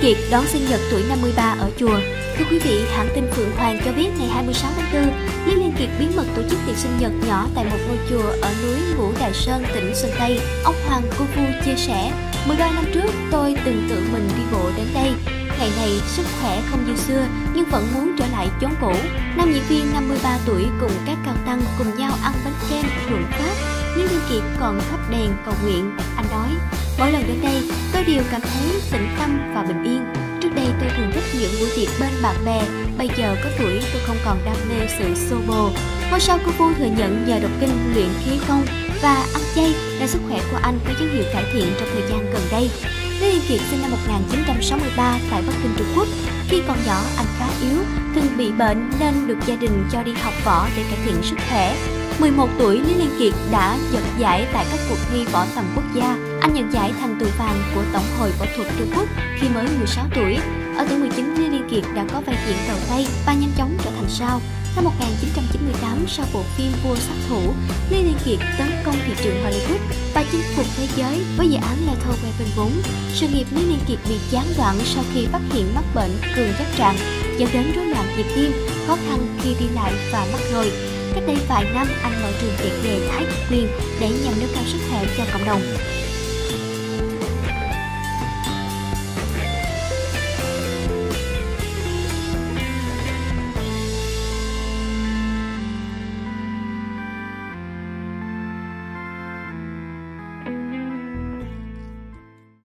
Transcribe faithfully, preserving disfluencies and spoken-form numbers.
Kiệt đón sinh nhật tuổi năm mươi ba ở chùa. Thưa quý vị, hãng tin Phượng Hoàng cho biết ngày hai mươi sáu tháng tư, Lý Liên Kiệt bí mật tổ chức tiệc sinh nhật nhỏ tại một ngôi chùa ở núi Ngũ Đài Sơn, tỉnh Sơn Tây. Ông Hoàng Cô Phu chia sẻ, mười ba năm trước tôi từng tự mình đi bộ đến đây. Ngày này sức khỏe không như xưa nhưng vẫn muốn trở lại chốn cũ. Nam diễn viên năm mươi ba tuổi cùng các cao tăng cùng nhau ăn bánh kem luận pháp. Lý Liên Kiệt còn thắp đèn cầu nguyện. Anh nói, mỗi lần đến đây tôi đều cảm thấy tĩnh tâm và bình yên. Trước đây tôi thường thích những buổi tiệc bên bạn bè, bây giờ có tuổi tôi không còn đam mê sự xô bồ. Ngôi sao Cô Phu thừa nhận nhờ đọc kinh luyện khí công và ăn chay nên sức khỏe của anh có dấu hiệu cải thiện trong thời gian gần đây. Lý Liên Kiệt sinh năm một nghìn chín trăm sáu mươi ba tại Bắc Kinh, Trung Quốc. Khi còn nhỏ anh khá yếu, thường bị bệnh nên được gia đình cho đi học võ để cải thiện sức khỏe. mười một tuổi, Lý Liên Kiệt đã giật giải tại các cuộc thi võ tầm quốc gia. Anh nhận giải thành tựu vàng của Tổng hội Võ thuật Trung Quốc khi mới mười sáu tuổi. Ở tuổi mười chín, Lý Liên Kiệt đã có vai diễn đầu tay và nhanh chóng trở thành sao. Năm một nghìn chín trăm chín mươi tám, sau bộ phim Vua Sát Thủ, Lý Liên Kiệt tấn công thị trường Hollywood và chinh phục thế giới với dự án Lethal Weapon bốn. Sự nghiệp Lý Liên Kiệt bị gián đoạn sau khi phát hiện mắc bệnh cường giáp trạng, dẫn đến rối loạn nhịp tim, khó khăn khi đi lại và mắc rồi. Cách đây vài năm, anh mở trường dạy nghề thái cực quyền để nhằm nâng cao sức khỏe cho cộng đồng.